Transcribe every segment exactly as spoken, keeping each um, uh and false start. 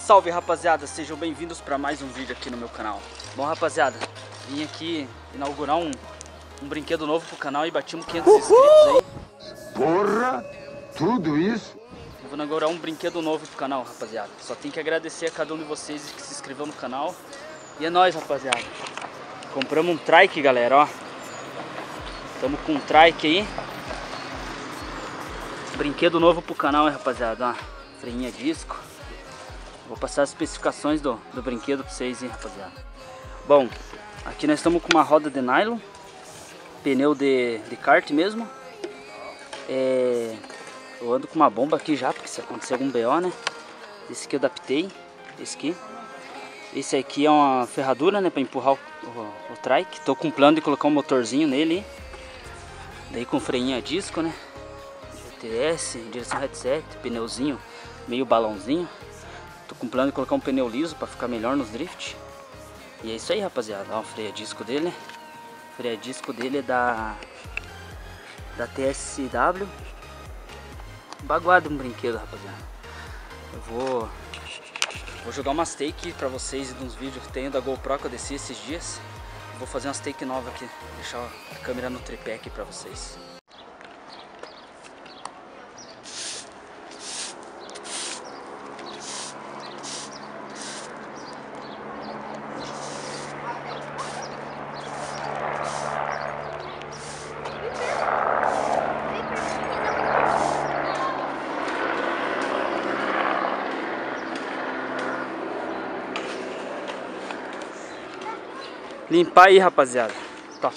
salve rapaziada, sejam bem-vindos para mais um vídeo aqui no meu canal. Bom rapaziada, vim aqui inaugurar um, um brinquedo novo pro canal e batimos quinhentos inscritos aí. Porra, tudo isso? Eu vou inaugurar um brinquedo novo pro canal, rapaziada. Só tem que agradecer a cada um de vocês que se inscreveu no canal. E é nóis, rapaziada. Compramos um trike, galera, ó. Tamo com um trike aí. Brinquedo novo pro canal, hein, rapaziada, ó. Freinha disco. Vou passar as especificações do, do brinquedo pra vocês, hein, rapaziada. Bom, aqui nós estamos com uma roda de nylon. Pneu de, de kart mesmo. É, eu ando com uma bomba aqui já, porque se acontecer algum B O, né? Esse aqui eu adaptei. Esse aqui. Esse aqui é uma ferradura, né? Pra empurrar o, o, o trike. Tô com um plano de colocar um motorzinho nele. Daí com freinha a disco, né? G T S, direção headset, pneuzinho meio balãozinho. Tô com plano de colocar um pneu liso pra ficar melhor nos drift. E é isso aí, rapaziada. Ó, o freio a disco dele. O freio a disco dele é da da T S W. Baguado um brinquedo, rapaziada. Eu vou vou jogar umas take pra vocês de uns vídeos que tenho da GoPro que eu desci esses dias. Vou fazer umas take novas aqui, deixar a câmera no tripé aqui pra vocês. Limpar aí, rapaziada. Tá.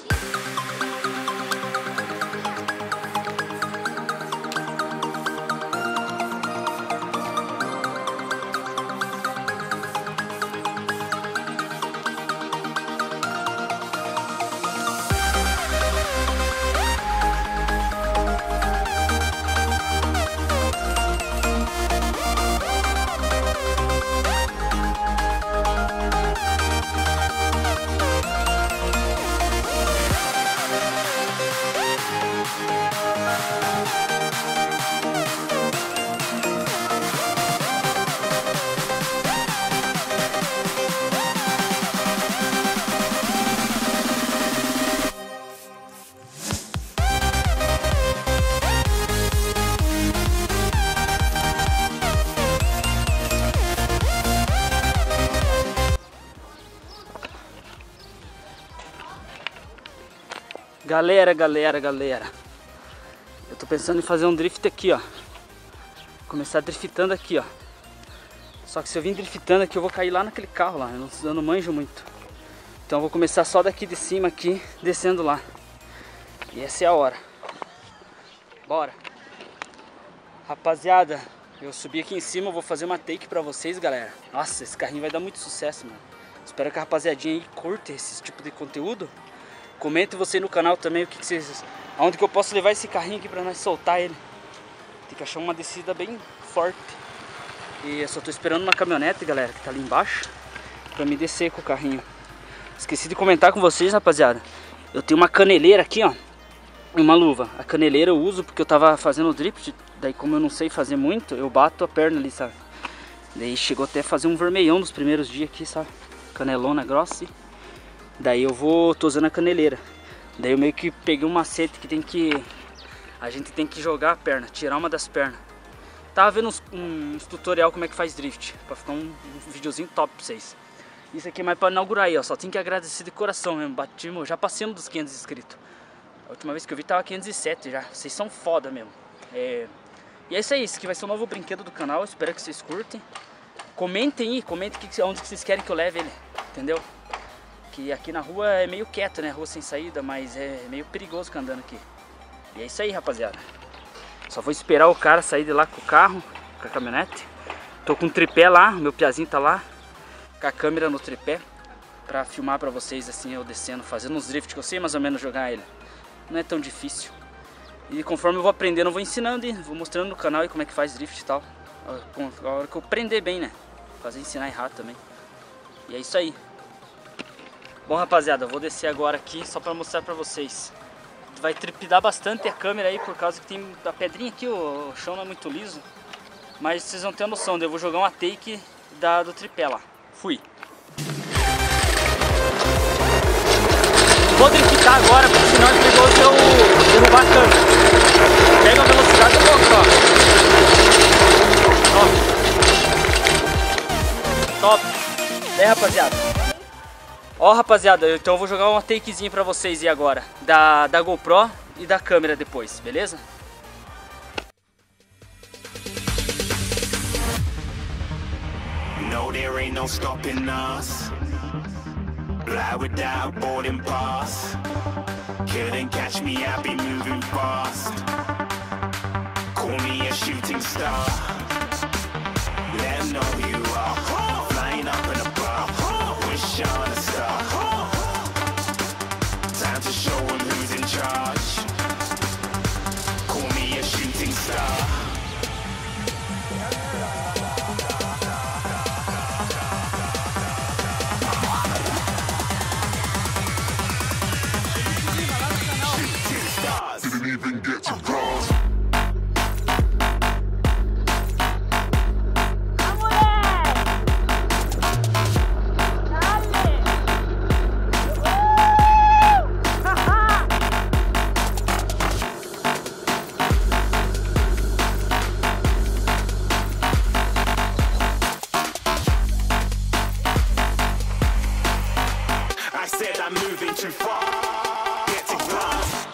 Galera, galera, galera. Eu tô pensando em fazer um drift aqui, ó. Começar driftando aqui, ó. Só que se eu vir driftando aqui, eu vou cair lá naquele carro lá. Eu não, eu não manjo muito. Então eu vou começar só daqui de cima aqui, descendo lá. E essa é a hora. Bora. Rapaziada, eu subi aqui em cima, eu vou fazer uma take pra vocês, galera. Nossa, esse carrinho vai dar muito sucesso, mano. Espero que a rapaziadinha aí curte esse tipo de conteúdo. Comente você no canal também o que, que vocês... Aonde que eu posso levar esse carrinho aqui pra nós soltar ele. Tem que achar uma descida bem forte. E eu só tô esperando uma caminhonete, galera, que tá ali embaixo, pra me descer com o carrinho. Esqueci de comentar com vocês, rapaziada. Eu tenho uma caneleira aqui, ó. E uma luva. A caneleira eu uso porque eu tava fazendo drift. Daí como eu não sei fazer muito, eu bato a perna ali, sabe? Daí chegou até a fazer um vermelhão nos primeiros dias aqui, sabe? Canelona grossa. Daí eu vou, tô usando a caneleira. Daí eu meio que peguei um macete que tem que... A gente tem que jogar a perna, tirar uma das pernas. Tava vendo uns, uns tutorial como é que faz drift, pra ficar um, um videozinho top pra vocês. Isso aqui é mais pra inaugurar aí, ó. Só tem que agradecer de coração mesmo. Batimos, já passamos dos quinhentos inscritos. A última vez que eu vi tava quinhentos e sete já. Vocês são foda mesmo. É... E é isso aí, esse aqui vai ser o novo brinquedo do canal. Espero que vocês curtem. Comentem aí, comentem que, onde que vocês querem que eu leve ele, entendeu? Que aqui na rua é meio quieto, né? Rua sem saída, mas é meio perigoso ficar andando aqui. E é isso aí, rapaziada. Só vou esperar o cara sair de lá com o carro, com a caminhonete. Tô com um tripé lá, meu piazinho tá lá, com a câmera no tripé, pra filmar pra vocês assim, eu descendo, fazendo uns drift que eu sei mais ou menos jogar ele. Não é tão difícil. E conforme eu vou aprendendo, eu vou ensinando e vou mostrando no canal aí como é que faz drift e tal. A hora que eu aprender bem, né? Fazer ensinar errado também. E é isso aí. Bom, rapaziada, eu vou descer agora aqui só pra mostrar pra vocês. Vai trepidar bastante a câmera aí por causa que tem a pedrinha aqui, o chão não é muito liso. Mas vocês vão ter a noção, eu vou jogar uma take da, do tripé lá. Fui. Vou driftar agora, porque senão é perigoso eu derrubar a câmera. Pega a velocidade um pouco, ó. Top. Top. É, rapaziada. Ó, rapaziada, então eu vou jogar uma takezinha pra vocês aí agora. Da, da GoPro e da câmera depois, beleza? No, there ain't no stopping us. Fly without boarding pass. Couldn't catch me, I be moving fast. Call me a shooting star. Let 'em know who you are. Flying up in a bar. Wish on a star. Time to show 'em who's in charge. Call me a shooting star. Didn't even get to cross. I said I'm moving too far. Get to glass.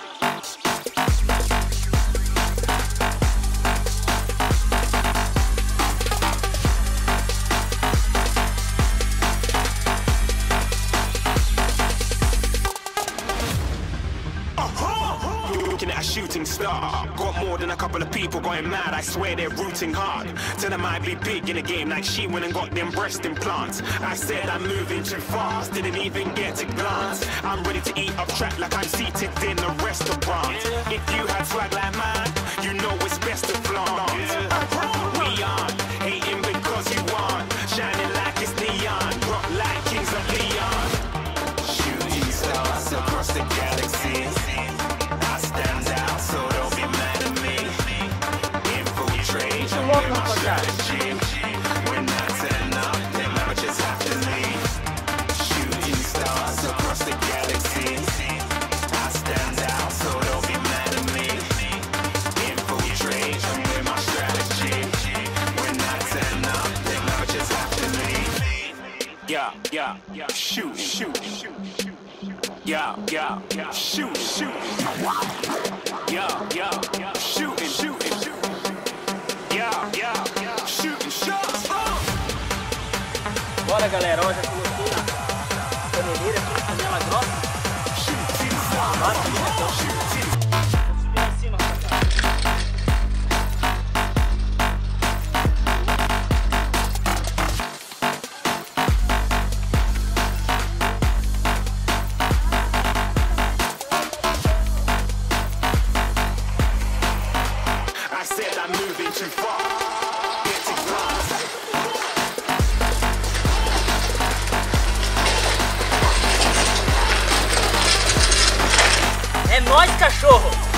Looking at a shooting star. Got more than a couple of people going mad. I swear they're rooting hard. Tell them I'd be big in the game like she went and got them breast implants. I said I'm moving too fast. Didn't even get to glance. I'm ready to eat up track like I'm seated in a restaurant. If you had swag like mine, you know it's best to flaunt. We aren't hating because you aren't. Shining like it's neon. Rock like kings of Leon. Shooting stars across the galaxy. Stand out, so don't be mad at me. Infiltrate, I'm with my strategy. When I turn up, them amateurs have to leave. Shooting stars across the galaxy. I stand out, so don't be mad at me. Infiltrate, I'm with my strategy. When I turn up, them amateurs have to leave. Yeah, yeah, yeah. Shoot, shoot, shoot, shoot. Yeah, yeah, yeah. Shoot, shoot. Yeah, yeah, yeah. Shooting, shooting, shooting. Yeah, yeah, yeah. Shooting shots. Bora, galera, ó, já coloquei na paneleira aqui, panela grossa. Shooting stars. Bate diretão. Vou subir lá em cima, rapaziada. I said I'm moving too far. Get to glass. É nóis, cachorro!